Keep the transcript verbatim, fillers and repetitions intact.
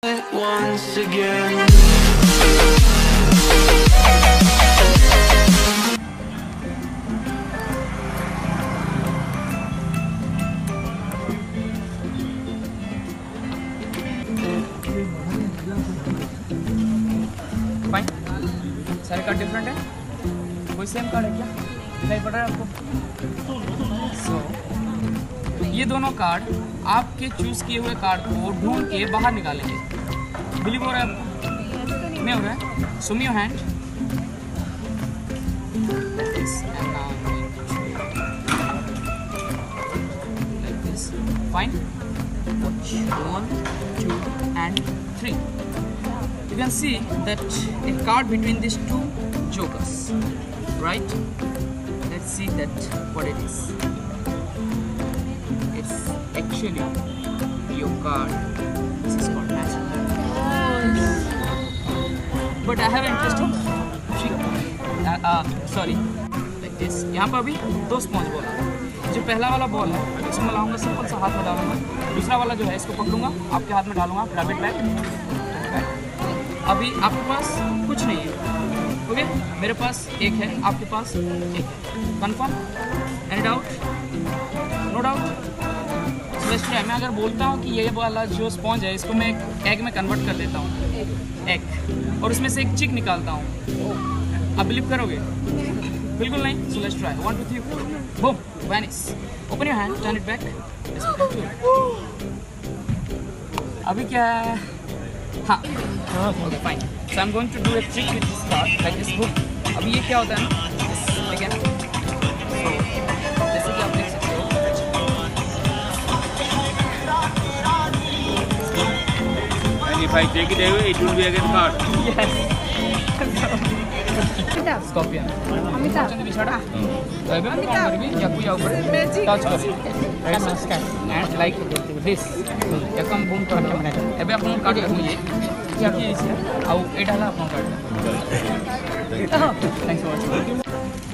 once again. Fine, सारे card different है, कोई सेम कार्ड है क्या? दिखाई पड़ रहा है आपको? सो so, ये दोनों कार्ड आपके चूज किए हुए कार्ड को ढूंढ के बाहर निकालेंगे। बिलीव हो रहा है आपको? नहीं हो रहा है? Show me your hand. Fine. One, two, and three. You can see that a card between these two jokers, right? Let's see that what it is. It's actually your card. This is called magic. But I have an interesting trick. Uh, uh, sorry. Like this. यहाँ पर अभी दो sponge ball है। जो पहला वाला ball है इसमें मैं लाऊंगा, सिंपल सा हाथ में डालूंगा। दूसरा वाला जो है इसको पकड़ूंगा, आपके हाथ में डालूंगा, रब इट बैक। अभी आपके पास कुछ नहीं है, ओके? मेरे पास एक है, आपके पास एक है। Confirm? Any doubt? No doubt? So मैं अगर बोलता हूँ कि ये वाला जो स्पॉन्ज है इसको मैं एक एग में कन्वर्ट कर देता हूँ, एग, और उसमें से एक चिक निकालता हूँ, आप बिलीव करोगे? बिल्कुल नहीं। So let's try. One two three, boom, vanish. Open your hand, turn it back. अभी क्या है? हाँ, okay fine. So I am going to do a trick with this card, like this book. अभी ये क्या होता है ना, ठीक है ना? So, जैसे कि आप देख सकते हो, and if I take it away, it will be again card. yes. Scorpion. Amita. तो अभी मैं काम करेंगे या कोई ऊपर टच करो, राइट एंड लाइक दिस या कम बूम कर के मैंने अभी अपन काट कर मुझे क्या किए इसे आओ एट डाला अपन काट। Thanks for watching.